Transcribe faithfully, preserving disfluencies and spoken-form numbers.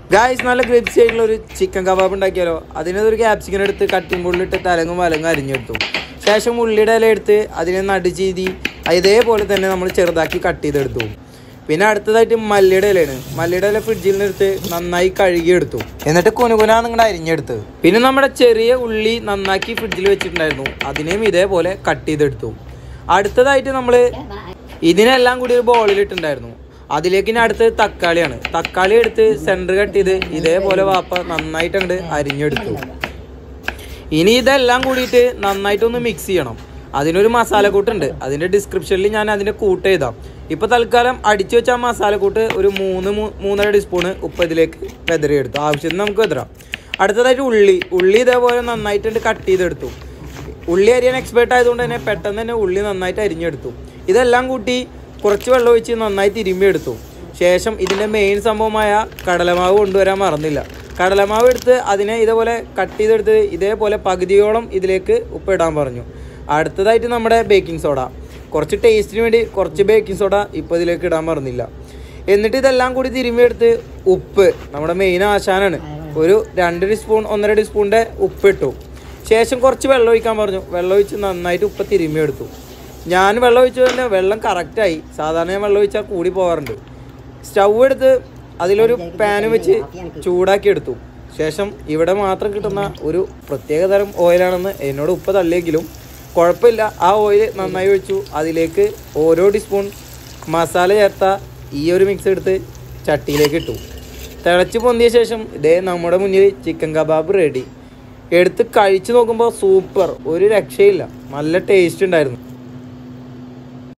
Guys നല്ല crispy ആയിട്ടുള്ള ഒരു ചിക്കൻ കബാബ് ഉണ്ടാക്കിയാലോ. അതിനൊരു ക്യാപ്സിക്കൻ എടുത്ത് കട്ടിങ് പുള്ളിട്ട് തലങ്ങും വലങ്ങും അരിഞ്ഞെടുത്തു. ശേഷം ഉള്ളിയുടെ ഇല എടുത്ത് അതിനെ നടുചീതി ഇതേപോലെ തന്നെ നമ്മൾ ചെറുതാക്കി കട്ട് ചെയ്തെടുത്തു. പിന്നെ അടുത്തതായിട്ട് മല്ലിയുടെ ഇലയാണ്. മല്ലിയുടെ ഇല ഫ്രിഡ്ജിൽ നിന്ന് എടുത്ത് നന്നായി കഴുകിയെടുത്തു. എന്നിട്ട് കുനുകുനാ നിങ്ങളുടെ അരിഞ്ഞെടുത്ത്. പിന്നെ നമ്മുടെ ചെറിയ ഉള്ളി നന്നാക്കി ഫ്രിഡ്ജിൽ വെച്ചിട്ടുണ്ടായിരുന്നു. അതിനെയും ഇതേപോലെ കട്ട് ചെയ്തെടുത്തു. അടുത്തതായിട്ട് നമ്മൾ ഇതിനെല്ലാം കൂടി ഒരു ബോളിലിട്ടുണ്ടായിരുന്നു. അതിലേക്ക് ഇനി അടുത്തത് തക്കാളിയാണ്. തക്കാളി എടുത്ത് സെൻറ്റർ കട്ട് ചെയ്ത് ഇതേപോലെ വാപ്പ നന്നായിട്ട് അങ്ങോട്ട് അരിഞ്ഞെടുത്തു. ഇനി ഇതെല്ലാം കൂടിയിട്ട് നന്നായിട്ടൊന്ന് മിക്സ് ചെയ്യണം. അതിനൊരു മസാലക്കൂട്ടുണ്ട്, അതിൻ്റെ ഡിസ്ക്രിപ്ഷനിൽ ഞാൻ അതിൻ്റെ കൂട്ട് എഴുതാം. ഇപ്പോൾ തൽക്കാലം അടിച്ചു വെച്ച ആ മസാലക്കൂട്ട് ഒരു മൂന്ന് മൂന്നര ടീസ്പൂണ് ഉപ്പ് ഇതിലേക്ക് വെതറിയെടുത്തു. ആവശ്യത്തിന് നമുക്ക് വെതറാം. അടുത്തതായിട്ട് ഉള്ളി ഉള്ളി ഇതേപോലെ നന്നായിട്ട് കട്ട് ചെയ്തെടുത്തു. ഉള്ളി അരിയാൻ എക്സ്പേർട്ട് ആയതുകൊണ്ട് തന്നെ പെട്ടെന്ന് തന്നെ ഉള്ളി നന്നായിട്ട് അരിഞ്ഞെടുത്തു. ഇതെല്ലാം കൂട്ടി കുറച്ച് വെള്ളം ഒഴിച്ച് നന്നായി തിരുമ്മിയെടുത്തു. ശേഷം ഇതിൻ്റെ മെയിൻ സംഭവമായ കടലമാവ് കൊണ്ടുവരാൻ മറന്നില്ല. കടലമാവ് എടുത്ത് അതിനെ ഇതേപോലെ കട്ട് ചെയ്തെടുത്ത് ഇതേപോലെ പകുതിയോളം ഇതിലേക്ക് ഉപ്പിടാൻ പറഞ്ഞു. അടുത്തതായിട്ട് നമ്മുടെ ബേക്കിംഗ് സോഡ, കുറച്ച് ടേസ്റ്റിന് വേണ്ടി കുറച്ച് ബേക്കിംഗ് സോഡ ഇപ്പോൾ ഇതിലേക്ക് ഇടാൻ പറഞ്ഞില്ല. എന്നിട്ട് ഇതെല്ലാം കൂടി തിരുമ്മിയെടുത്ത് ഉപ്പ്, നമ്മുടെ മെയിൻ ആശാനാണ്, ഒരു രണ്ട് ടീസ്പൂൺ ഒന്നര ടീസ്പൂണിൻ്റെ ഉപ്പ് ഇട്ടു. ശേഷം കുറച്ച് വെള്ളം ഒഴിക്കാൻ പറഞ്ഞു. വെള്ളം ഒഴിച്ച് നന്നായിട്ട് ഉപ്പ് തിരുമ്മിയെടുത്തു. ഞാൻ വെള്ളം ഒഴിച്ചു തന്നെ വെള്ളം കറക്റ്റായി. സാധാരണ ഞാൻ വെള്ളം ഒഴിച്ചാൽ കൂടി പോകാറുണ്ട്. സ്റ്റൗ എടുത്ത് അതിലൊരു പാന് വെച്ച് ചൂടാക്കി എടുത്തു. ശേഷം ഇവിടെ മാത്രം കിട്ടുന്ന ഒരു പ്രത്യേക തരം ഓയിലാണെന്ന് എന്നോട് ഉപ്പ് തള്ളിയെങ്കിലും കുഴപ്പമില്ല, ആ ഓയിൽ നന്നായി ഒഴിച്ചു. അതിലേക്ക് ഓരോ ടീസ്പൂൺ മസാല ചേർത്ത ഈ ഒരു മിക്സ് എടുത്ത് ചട്ടിയിലേക്ക് ഇട്ടു. തിളച്ച് പൊന്തിയ ശേഷം ഇതേ നമ്മുടെ മുന്നിൽ ചിക്കൻ കബാബ് റെഡി. എടുത്ത് കഴിച്ച് നോക്കുമ്പോൾ സൂപ്പർ, ഒരു രക്ഷയില്ല, നല്ല ടേസ്റ്റ് ഉണ്ടായിരുന്നു.